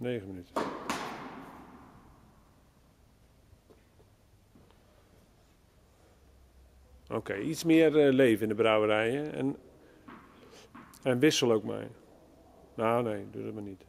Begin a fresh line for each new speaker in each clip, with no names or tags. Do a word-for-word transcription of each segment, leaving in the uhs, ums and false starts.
negen minuten. Oké, okay, iets meer uh, leven in de brouwerijen. En, en wissel ook maar. Nou nee, doe dat maar niet.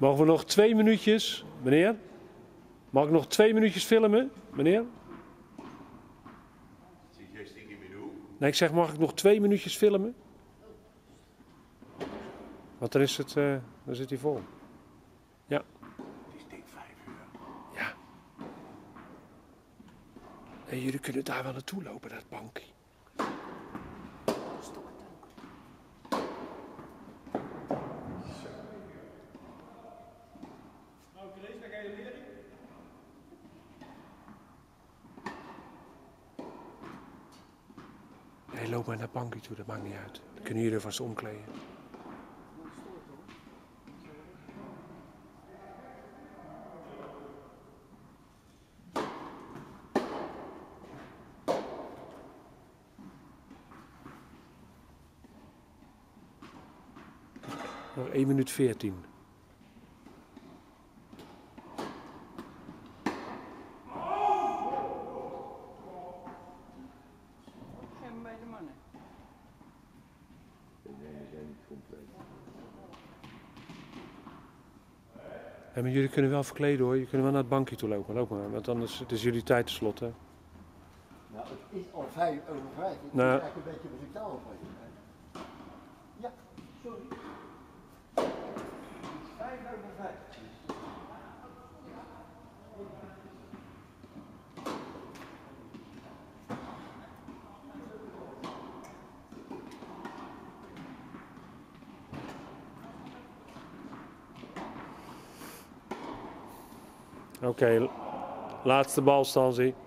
Mogen we nog twee minuutjes, meneer? Mag ik nog twee minuutjes filmen, meneer? Nee, ik zeg, mag ik nog twee minuutjes filmen? Want dan is het, uh, dan zit hij vol. Ja.
Het is dik vijf uur.
Ja. En jullie kunnen daar wel naartoe lopen, dat bankje. Nee, loop maar naar het bankje toe, dat maakt niet uit. Dan kunnen jullie vast omkleden. Nog één minuut veertien.
Geen bij de mannen.
Ja, maar jullie kunnen wel verkleden hoor. Je kunnen wel naar het bankje toe lopen. Loop maar, want anders het is jullie tijd tenslotte.
Nou, het is al vijf over vijf. Ik
Nou.
nou. eigenlijk een beetje muzikaal van je. Ja, sorry. Het is vijf over vijf.
Oké, okay, laatste bal, Stanzi.